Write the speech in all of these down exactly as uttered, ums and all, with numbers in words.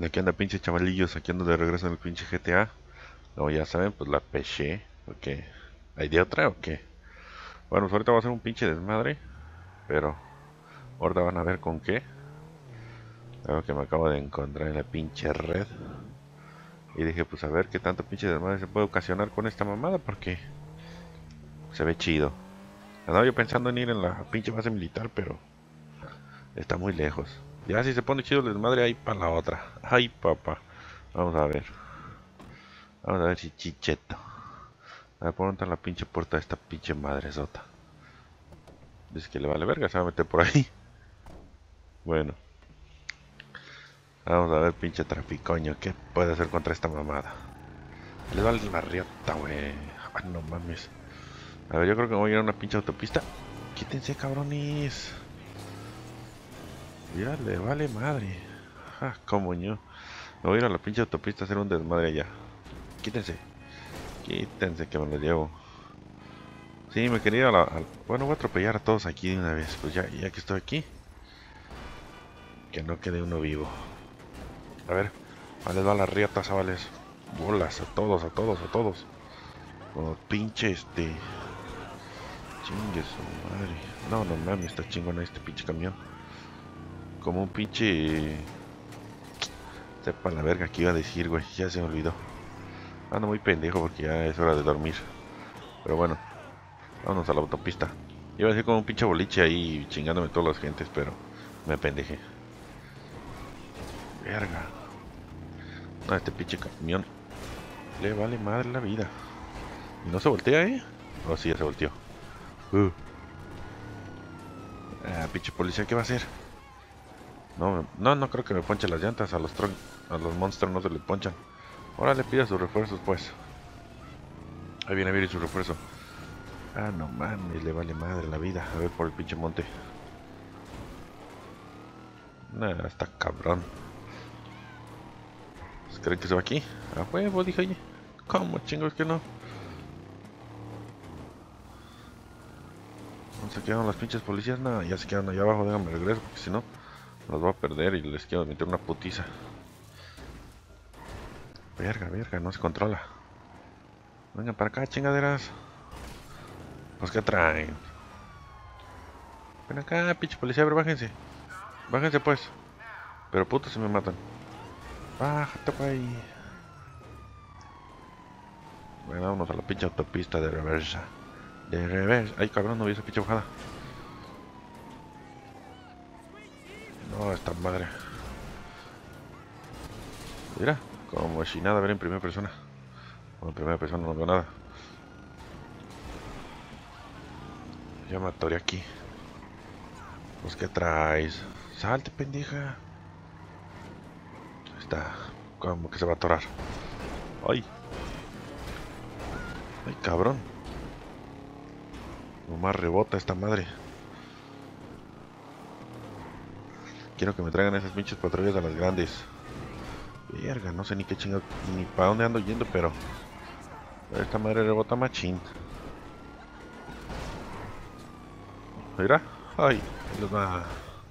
Aquí anda pinche chavalillos, aquí ando de regreso en el pinche G T A. Como ya saben, pues la peché. Porque ¿hay de otra o qué? Bueno, pues ahorita va a ser un pinche desmadre. Pero ahorita van a ver con qué. Algo que me acabo de encontrar en la pinche red. Y dije, pues a ver qué tanto pinche desmadre se puede ocasionar con esta mamada. Porque se ve chido. Andaba yo pensando en ir en la pinche base militar, pero está muy lejos. Ya si se pone chido el desmadre, ahí para la otra. Ay, papá. Vamos a ver. Vamos a ver si chicheto. A ver, ¿por dónde está la pinche puerta de esta pinche madresota? Dice que le vale verga, se va a meter por ahí. Bueno, vamos a ver, pinche traficoño, ¿qué puede hacer contra esta mamada? Le vale la riata, güey. Ah, no mames. A ver, yo creo que me voy a ir a una pinche autopista. Quítense, cabrones. Ya le vale madre. Ah, como yo. Me voy a ir a la pinche autopista a hacer un desmadre allá. Quítense. Quítense que me lo llevo. Sí, me quería ir a la... a- bueno, voy a atropellar a todos aquí de una vez. Pues ya, ya que estoy aquí. Que no quede uno vivo. A ver, vale, va la riata, chavales. Bolas, a todos, a todos, a todos. Como pinche este. Chingue su madre. No, no mames, está chingón este pinche camión. Como un pinche. Sepa la verga que iba a decir, güey. Ya se me olvidó. Ando muy pendejo porque ya es hora de dormir. Pero bueno, vámonos a la autopista. Iba a decir como un pinche boliche ahí chingándome todas las gentes, pero me pendejé. Verga. No, este pinche camión le vale madre la vida. Y no se voltea, ¿eh? Oh, sí, ya se volteó. Uh. Ah, pinche policía, ¿qué va a hacer? No, no, no creo que me ponche las llantas. A los tron a los monsters no se le ponchan. Ahora le pida sus refuerzos, pues. Ahí viene a ver su refuerzo. Ah, no mames, le vale madre la vida. A ver por el pinche monte. Nah, está cabrón. Pues, ¿creen que se va aquí? A huevo, dije, oye. ¿Cómo chingos que no? ¿Dónde se quedaron las pinches policías? Nada, ya se quedan allá abajo. Déjame regreso, porque si no, los voy a perder y les quiero meter una putiza. Verga, verga, no se controla. Vengan para acá, chingaderas. Pues, ¿qué traen? Ven acá, pinche policía, a ver, bájense. Bájense, pues. Pero putos se me matan. Bájate, güey. Bueno, vámonos a la pinche autopista de reversa. De reversa. Ay, cabrón, no vi esa pinche bajada. No, esta madre. Mira, como si nada, ver en primera persona. Bueno, en primera persona no veo nada. Ya me atoré aquí. Pues, ¿qué traes? Salte, pendeja. Está como que se va a atorar. Ay. Ay, cabrón. Nomás rebota esta madre. Quiero que me traigan esas pinches patrullas a las grandes. Verga, no sé ni qué chingado, ni para dónde ando yendo, pero esta madre rebota machín. Mira, ay, los va.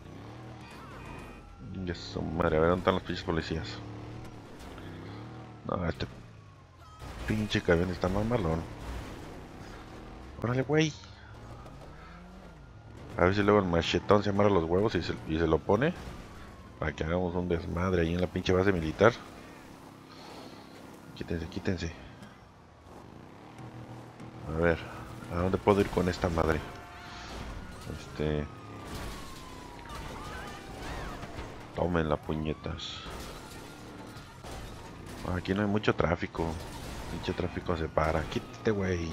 Ya su madre, a ver dónde están los pinches policías. No, este pinche camión está mamalón. Órale, güey. A ver si luego el machetón se amarra los huevos y se, y se lo pone. Para que hagamos un desmadre ahí en la pinche base militar. Quítense, quítense. A ver, ¿a dónde puedo ir con esta madre? Este... Tomen las puñetas. Aquí no hay mucho tráfico. Pinche tráfico se para. Quítate, güey.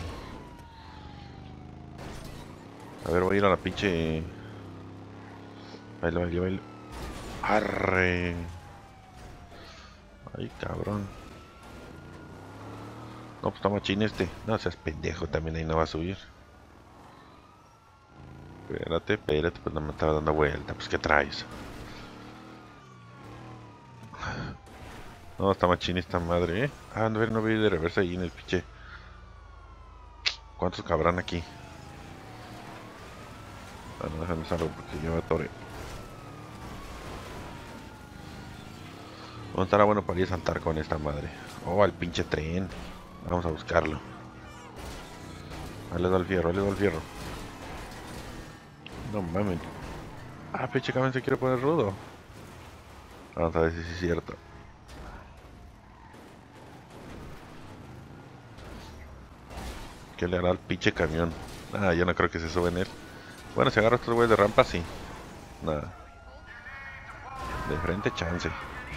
A ver, voy a ir a la pinche... Baile, baile, baile. Arre. Ay, cabrón. No, pues está machín este. No seas pendejo, también ahí no va a subir. Espérate, espérate, pues no me estaba dando vuelta. Pues, ¿qué traes? No, está machín esta madre, ¿eh? Ah, no, a ver, no voy a ir de reversa ahí en el pinche. ¿Cuántos cabrán aquí? Ah, no, déjame salgo porque yo me atoré. No estará bueno para ir a saltar con esta madre. Oh, al pinche tren. Vamos a buscarlo. Ahí le da el fierro, ahí le da el fierro. No mames. Ah, pinche camión se quiere poner rudo. Vamos a ver si es cierto. ¿Qué le hará al pinche camión? Ah, yo no creo que se sube en él. Bueno, si agarra estos güeyes de rampa, sí. Nada. De frente, chance.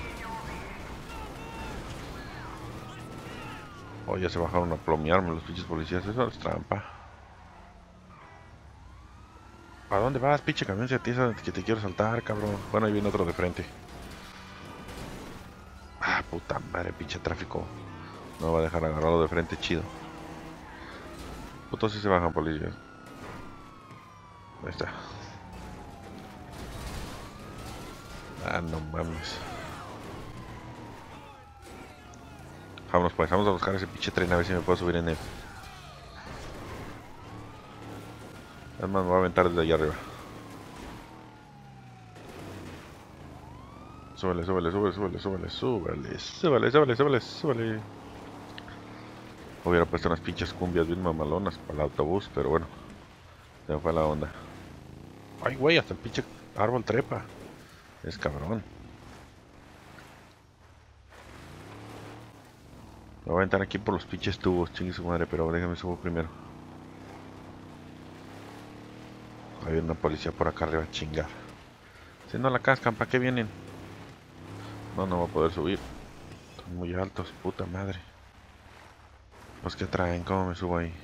Oh, ya se bajaron a plomearme los pinches policías. Eso es trampa. ¿A dónde vas, pinche camión? Si a ti es que te quiero saltar, cabrón. Bueno, ahí viene otro de frente. Ah, puta madre, pinche tráfico. No va a dejar agarrarlo de frente, chido. Putos sí se bajan, policías. Ahí está. Ah, no mames. Vámonos pues, vamos a buscar ese pinche tren a ver si me puedo subir en él. Además me voy a aventar desde allá arriba. Súbele, súbele, súbele, súbele, súbele, súbele, súbele, súbele, súbele, súbele. Hubiera puesto unas pinches cumbias bien mamalonas para el autobús, pero bueno. Se me fue la onda. Ay, güey, hasta el pinche árbol trepa. Es cabrón. Me voy a aventar aquí por los pinches tubos, chingue su madre, pero déjame subo primero. Hay una policía por acá arriba, chingar. Si no la cascan, ¿para qué vienen? No, no va a poder subir. Son muy altos, puta madre. Pues que traen, ¿cómo me subo ahí?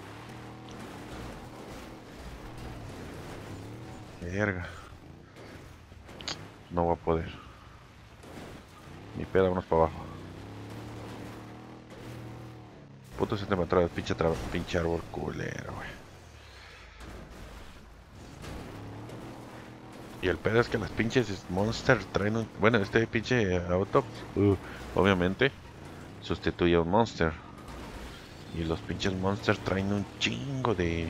Verga. No va a poder. Ni pedo, vámonos para abajo. Puto se te me trae el pinche, pinche árbol culero, güey. Y el pedo es que las pinches Monster traen un... Bueno, este pinche auto, uh, obviamente, sustituye a un Monster. Y los pinches Monster traen un chingo de...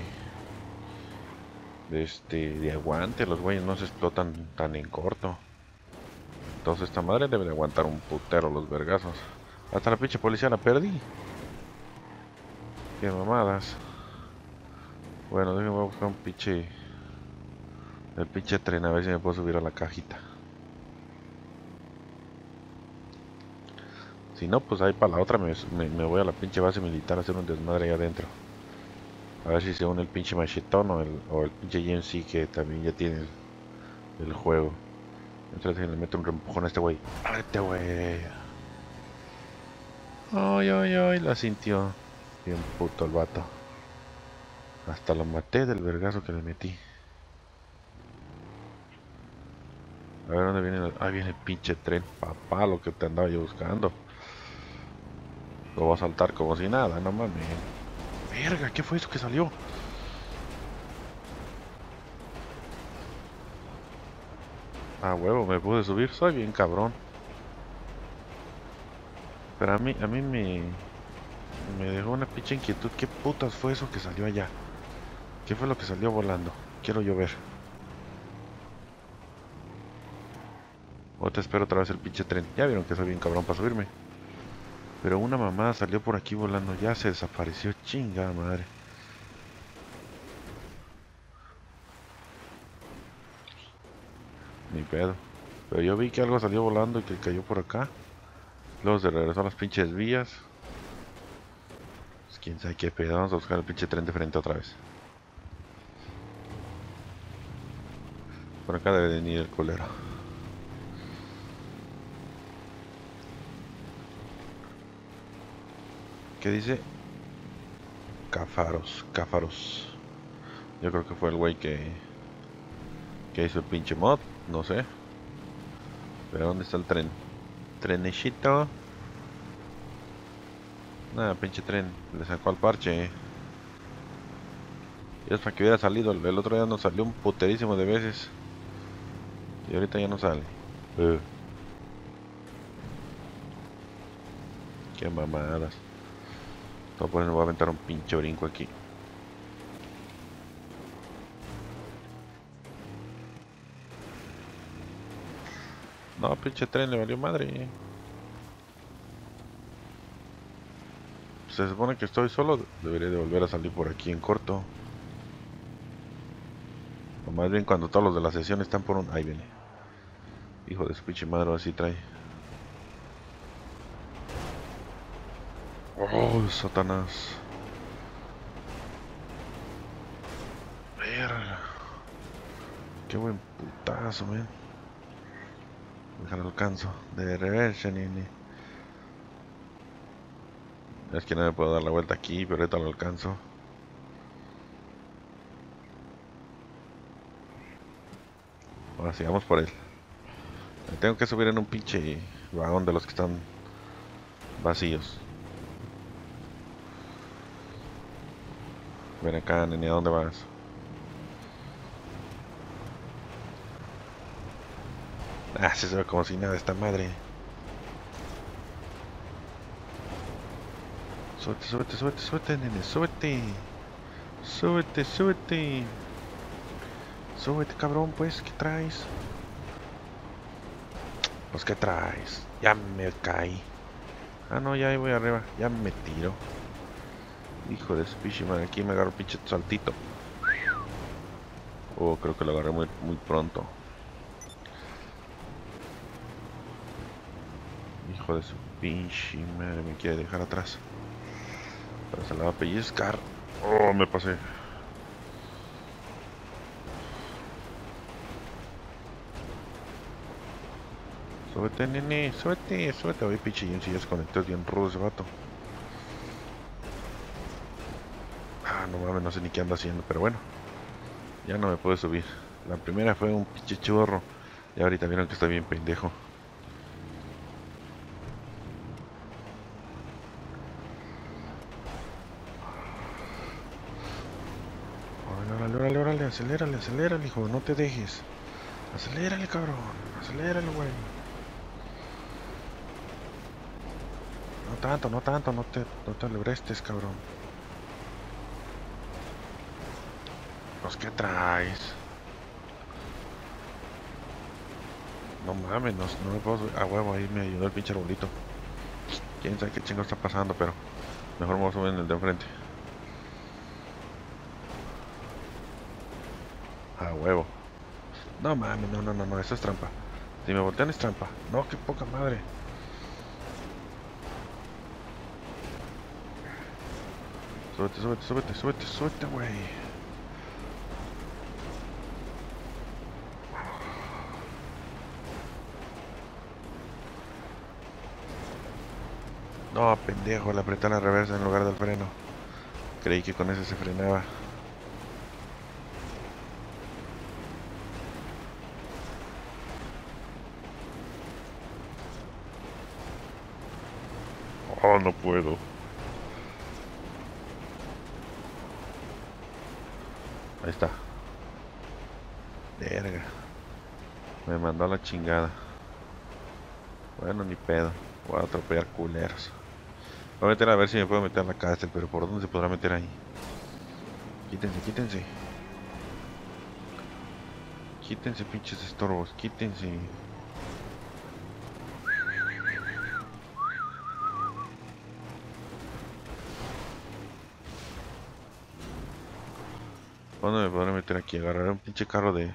De este... De aguante. Los güeyes no se explotan tan en corto. Entonces esta madre debe de aguantar un putero los vergazos. Hasta la pinche policía la perdí. Qué mamadas. Bueno, déjenme buscar un pinche... El pinche tren, a ver si me puedo subir a la cajita. Si no, pues ahí para la otra me, me, me voy a la pinche base militar a hacer un desmadre ahí adentro. A ver si se une el pinche machetón o el, o el pinche G M C que también ya tiene el, el juego. Entonces le meto un empujón a este güey. ¡Ábrete, güey! ¡Ay, ay, ay! La sintió. Bien puto el vato. Hasta lo maté del vergazo que le metí. A ver dónde viene el... Ahí viene el pinche tren, papá, lo que te andaba yo buscando. Lo voy a saltar como si nada, no mames. Verga, ¿qué fue eso que salió? Ah, huevo, me pude subir, soy bien cabrón. Pero a mí, a mí me... Me dejó una pinche inquietud. ¿Qué putas fue eso que salió allá? ¿Qué fue lo que salió volando? Quiero yo ver. O te espero otra vez el pinche tren. Ya vieron que soy bien cabrón para subirme. Pero una mamá salió por aquí volando. Ya se desapareció. Chinga madre. Ni pedo. Pero yo vi que algo salió volando y que cayó por acá. Luego se regresó a las pinches vías. Pues quién sabe qué pedo. Vamos a buscar el pinche tren de frente otra vez. Por acá debe venir el culero. ¿Qué dice? Cáfaros, cáfaros. Yo creo que fue el güey que... Que hizo el pinche mod. No sé. Pero ¿dónde está el tren? Trenecito. Nada, pinche tren. Le sacó al parche. Y es para que hubiera salido. El otro día nos salió un puterísimo de veces. Y ahorita ya no sale. Uh. Qué mamadas. Entonces pues me voy a aventar un pinche brinco aquí. No, pinche tren le valió madre. se supone que estoy solo. Debería de volver a salir por aquí en corto. O más bien cuando todos los de la sesión están por un... Ahí viene. Hijo de su pinche madre, así trae. Oh, Satanás. Verga. Qué buen putazo, man. Déjalo alcanzo. De reversa, nene. Es que no me puedo dar la vuelta aquí, pero ahorita lo alcanzo. Ahora sigamos por él. Me tengo que subir en un pinche vagón de los que están vacíos. Ven acá, nene, ¿a dónde vas? Ah, se ve como si nada esta madre. Súbete, súbete, súbete, súbete, nene, súbete. Súbete, súbete. Súbete, cabrón, pues, ¿qué traes? Pues, ¿qué traes? Ya me caí. Ah, no, ya ahí voy arriba. Ya me tiro. Hijo de su pinche madre, aquí me agarro pinche saltito. Oh, creo que lo agarré muy, muy pronto. Hijo de su pinche madre, me quiere dejar atrás. Pero se la va a pellizcar. Oh, me pasé. Súbete, nene, súbete, súbete. Oye, pinche Jim, si ya se conectó bien rudo ese vato. Ah, no mames, no sé ni qué anda haciendo, pero bueno. Ya no me puedo subir. La primera fue un pinche chorro. Y ahorita vieron que está bien pendejo. Órale, órale, órale, acelérale, acelérale, hijo, no te dejes. Acelérale, cabrón, acelérale, güey. No tanto, no tanto, no te, no te alebrestes, cabrón. Pues, ¿qué traes? No mames, no, no me puedo subir. A huevo, ahí me ayudó el pinche arbolito. Quién sabe qué chingo está pasando, pero mejor me voy a subir en el de enfrente. A huevo. No mames, no, no, no, no, eso es trampa. Si me voltean es trampa. No, qué poca madre. Súbete, súbete, súbete, súbete, súbete, güey. No, pendejo, le apreté la reversa en lugar del freno. Creí que con ese se frenaba. Oh, no puedo. Ahí está. Verga. Me mandó a la chingada. Bueno, ni pedo. Voy a atropellar culeros. Voy a meter a ver si me puedo meter a la cárcel, pero ¿por dónde se podrá meter ahí? Quítense, quítense. Quítense, pinches estorbos, quítense. ¿Dónde me podré meter aquí? Agarraré un pinche carro de...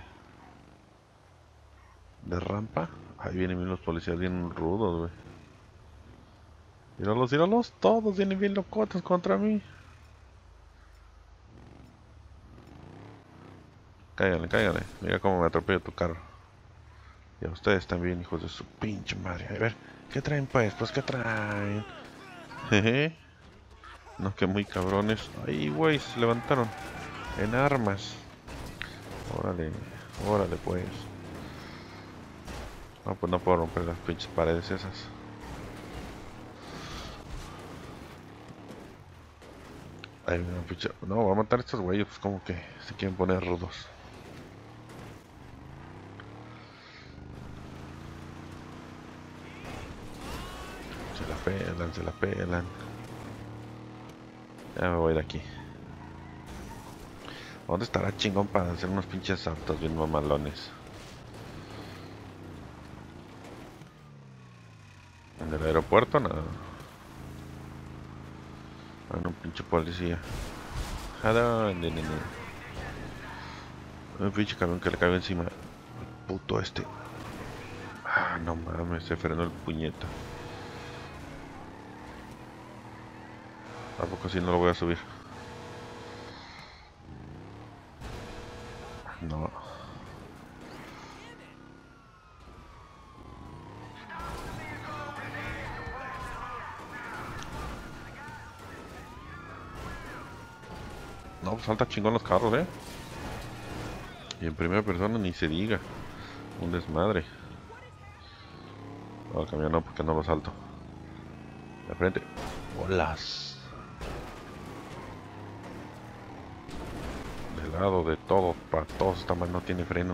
de rampa. Ahí vienen los policías bien rudos, güey. Míralos, míralos, todos vienen bien locotos contra mí. Cáigale, cáigale. Mira cómo me atropella tu carro. Y a ustedes también, hijos de su pinche madre. A ver, ¿qué traen pues? Pues, ¿qué traen? Jeje. No, que muy cabrones. Ahí, güey, se levantaron. En armas. Órale, órale pues. No, pues no puedo romper las pinches paredes esas. Ay, no, pinche... no, voy a matar a estos güeyes, pues como que se quieren poner rudos. Se la pelan, se la pelan. Ya me voy de aquí. ¿Dónde estará chingón para hacer unos pinches saltos bien mamalones? ¿En el aeropuerto? No. Ah, no, pinche policía. ¿A dónde, nene? Un pinche camión que le caigo encima. El puto este. Ah, no mames, se frenó el puñeta. ¿A poco si no lo voy a subir? No. No, pues salta chingón los carros, eh. Y en primera persona ni se diga. Un desmadre. No, el camión no, porque no lo salto. De frente. Bolas. De lado, de todo, para todos. Esta madre no tiene freno.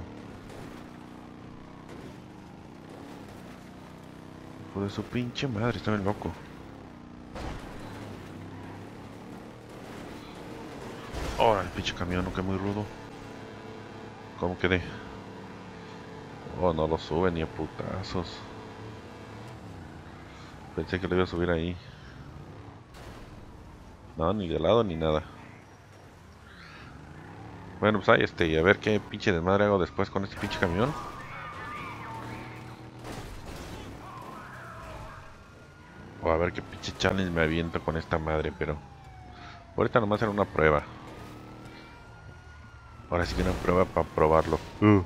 Hijo de su pinche madre, está bien loco. Ahora el pinche camión, no, que muy rudo. ¿Cómo quedé? Oh, no lo sube ni a putazos. Pensé que lo iba a subir ahí. No, ni de lado ni nada. Bueno, pues ahí este, a ver qué pinche desmadre hago después con este pinche camión. O a ver qué pinche challenge me aviento con esta madre, pero ahorita nomás era una prueba. Ahora sí que una prueba para probarlo. Uh.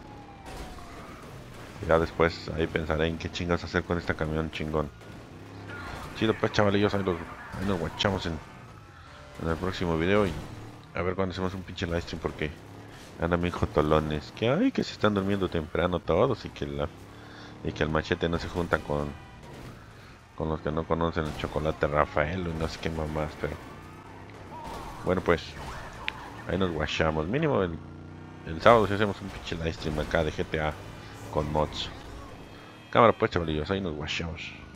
Ya después ahí pensaré en qué chingas hacer con este camión chingón. Chido pues, chavalillos, ahí, los, ahí nos guachamos en, en el próximo video y a ver cuando hacemos un pinche live stream porque andan bien jotolones. Que ay, que se están durmiendo temprano todos y que la y que el machete no se junta con con los que no conocen el chocolate Rafael y no sé qué mamás, pero bueno pues ahí nos guachamos. Mínimo el, el sábado si hacemos un pinche live stream acá de G T A con mods. Cámara pues, chavalillos, ahí nos guachamos.